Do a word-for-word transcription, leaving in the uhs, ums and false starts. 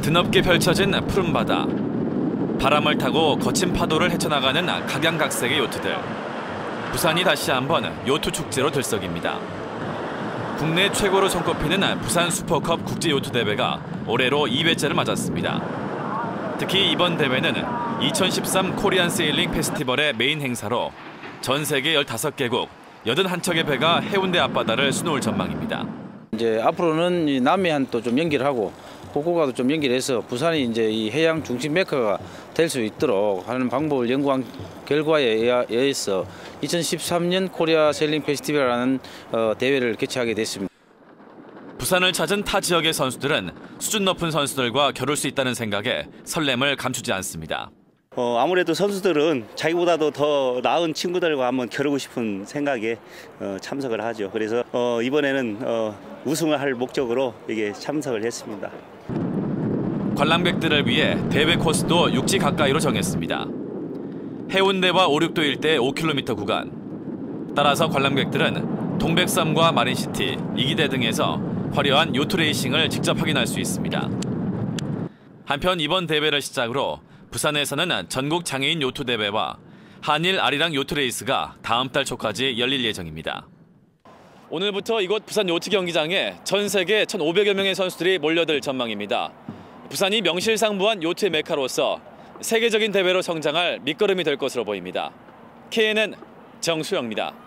드넓게 펼쳐진 푸른 바다. 바람을 타고 거친 파도를 헤쳐나가는 각양각색의 요트들. 부산이 다시 한번 요트 축제로 들썩입니다. 국내 최고로 손꼽히는 부산 슈퍼컵 국제요트대회가 올해로 이 회째를 맞았습니다. 특히 이번 대회는 이천십삼 코리안 세일링 페스티벌의 메인 행사로 전 세계 열다섯 개국 여든한 척의 배가 해운대 앞바다를 수놓을 전망입니다. 이제 앞으로는 남해안도 좀 연결하고 호구가도 좀 연결해서 부산이 이제 이 해양 중심 메카가 될 수 있도록 하는 방법을 연구한 결과에 의해서 이천십삼 년 코리아 세일링 페스티벌이라는 대회를 개최하게 됐습니다. 부산을 찾은 타 지역의 선수들은 수준 높은 선수들과 겨룰 수 있다는 생각에 설렘을 감추지 않습니다. 어, 아무래도 선수들은 자기보다도 더 나은 친구들과 한번 겨루고 싶은 생각에 어, 참석을 하죠. 그래서 어, 이번에는 어, 우승을 할 목적으로 이게 참석을 했습니다. 관람객들을 위해 대회 코스도 육지 가까이로 정했습니다. 해운대와 오륙도 일대 오 킬로미터 구간. 따라서 관람객들은 동백섬과 마린시티, 이기대 등에서 화려한 요트 레이싱을 직접 확인할 수 있습니다. 한편 이번 대회를 시작으로 부산에서는 전국 장애인 요트 대회와 한일 아리랑 요트 레이스가 다음 달 초까지 열릴 예정입니다. 오늘부터 이곳 부산 요트 경기장에 전 세계 천오백여 명의 선수들이 몰려들 전망입니다. 부산이 명실상부한 요트의 메카로서 세계적인 대회로 성장할 밑거름이 될 것으로 보입니다. 케이엔엔 정수영입니다.